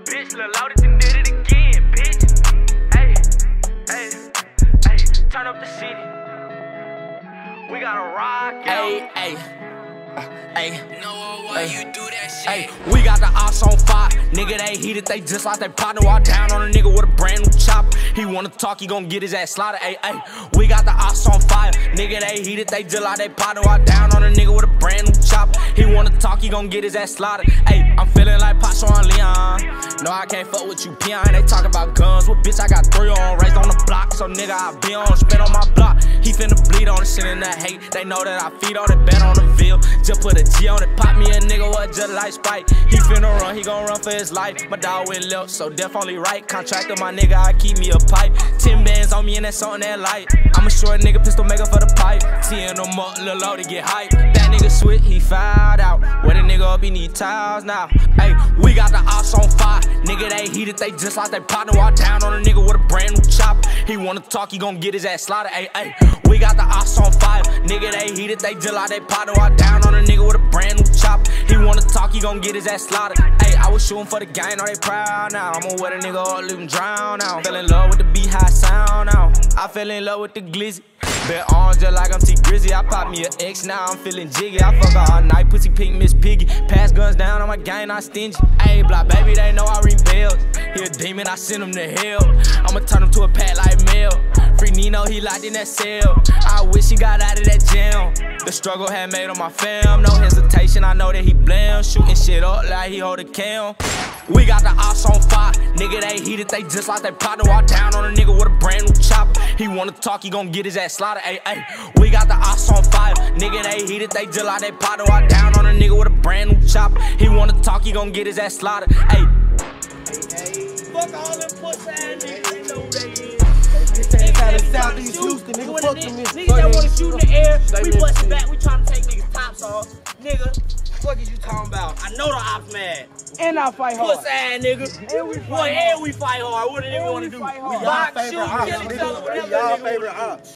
bitch, Lil Loaded done did it again, bitch. Hey, hey, hey, turn up the city. We gotta rock, hey, hey, hey. No, why you do that shit? Hey, we got the ops on fire. Nigga, they heated, they just like they partner. Walk down on a nigga with a brand new chopper. He wanna talk, he gon' get his ass slaughtered. Hey, hey, we got the ops on fire. Nigga, they heated, they just like they partner. Walk down on a nigga with a brand new chopper. He wanna talk, he gon' get his ass slaughtered. Hey, I'm feeling like Pacho and Leon. No, I can't fuck with you, peon. They talk about guns. Well, bitch, I got 3 on, raised on the block. So, nigga, I be on, spin on my block. He finna bleed on the shit in the hate. They know that I feed on it, bet on the veal. Just put a G on it, pop me a nigga what just like Spike. He finna run, he gon' run for his life. My dog went left, so definitely right. Contractor, my nigga, I keep me a pipe. 10 bands on me and that's something that light. I'm a short nigga, pistol maker for the pipe. Teeing them up, Lil Loaded get hype. That nigga switch, he fouled out. Where the nigga up, he need towels now. Hey, we got the ops on fire. Nigga, they heated, they just like they partner. Walk down on a nigga with a brand new chopper. He wanna talk, he gon' get his ass slaughtered. Hey, hey, we got the ops on fire. Nigga, they heated, they just like they partner. Walk down on a nigga with a brand new chopper. He wanna talk, he gon' get his ass slaughtered. Hey, I was shooting for the gang, are they proud now? I'ma wet a nigga up, leave him drown now. Fell in love with the beehive sound now. I fell in love with the glizzy. Bet on just like I'm T Grizzy. I pop me an X, now I'm feeling jiggy. I fuck her all night, pussy pink Miss Piggy. Pass guns down on my gang, not stingy. Ayy, block baby, they know I ring bells. He a demon, I send him to hell. I'ma turn him to a pack like mail. Free Nino, he locked in that cell. I wish he got out of that jail. The struggle had made on my fam. No hesitation, I know that he blam. Shooting shit up like he hold a cam. We got the ops on fire. Nigga, they heated, they just like they partner. Walk down on a nigga with a brand new chopper. He wanna talk, he gon' get his ass slaughtered. Ay, ay, we got the ops on fire. Nigga, they heated, they just like they partner. Walk down on a nigga with a brand new chopper. He wanna talk, he gon' get his ass slaughtered. Ay. fuck all them pussy ass niggas, they know who they is. Southeast Houston, nigga, fuck them niggas that wanna shoot in the air, we bustin' back, we tryna take niggas tops off. Nigga, what is you talking about? I know the ops mad. And I fight hard. Pussy ass nigga. And we fight hard. What a nigga wanna do? We y'all favorite ops.